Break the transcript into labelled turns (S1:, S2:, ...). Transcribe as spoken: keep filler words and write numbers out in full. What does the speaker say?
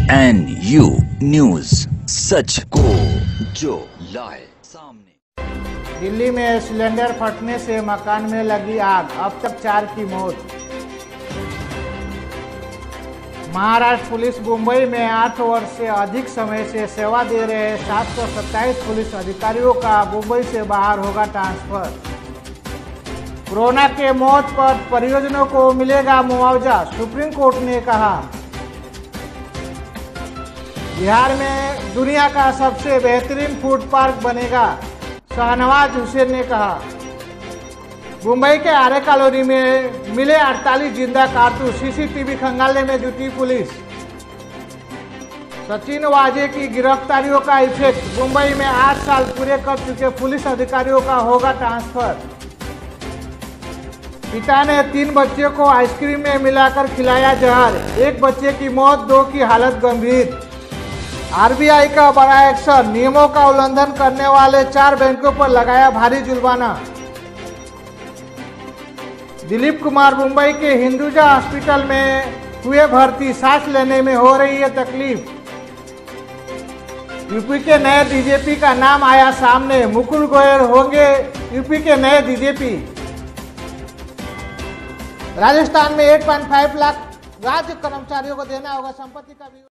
S1: N you news, सच को जो लाए सामने।
S2: दिल्ली में सिलेंडर फटने से मकान में लगी आग, अब तक चार की मौत। महाराष्ट्र पुलिस मुंबई में आठ वर्ष से अधिक समय से सेवा दे रहे सात सौ सत्ताईस पुलिस अधिकारियों का मुंबई से बाहर होगा ट्रांसफर। कोरोना के मौत पर परिजनों को मिलेगा मुआवजा, सुप्रीम कोर्ट ने कहा। बिहार में दुनिया का सबसे बेहतरीन फूड पार्क बनेगा, शाहनवाज हुसैन ने कहा। मुंबई के आरे कॉलोनी में मिले अड़तालीस जिंदा कारतूस, सीसीटीवी खंगालने में जुटी पुलिस। सचिन वाजे की गिरफ्तारियों का इफेक्ट, मुंबई में आठ साल पूरे कर चुके पुलिस अधिकारियों का होगा ट्रांसफर। पिता ने तीन बच्चों को आइसक्रीम में मिलाकर खिलाया जहर, एक बच्चे की मौत, दो की हालत गंभीर। आरबीआई का बड़ा एक्शन, नियमों का उल्लंघन करने वाले चार बैंकों पर लगाया भारी जुर्माना। दिलीप कुमार मुंबई के हिंदुजा हॉस्पिटल में हुए भर्ती, सांस लेने में हो रही है तकलीफ। यूपी के नए डीजीपी का नाम आया सामने, मुकुल गोयल होंगे यूपी के नए डीजीपी। राजस्थान में आठ पॉइंट पाँच लाख राज्य कर्मचारियों को देना होगा संपत्ति का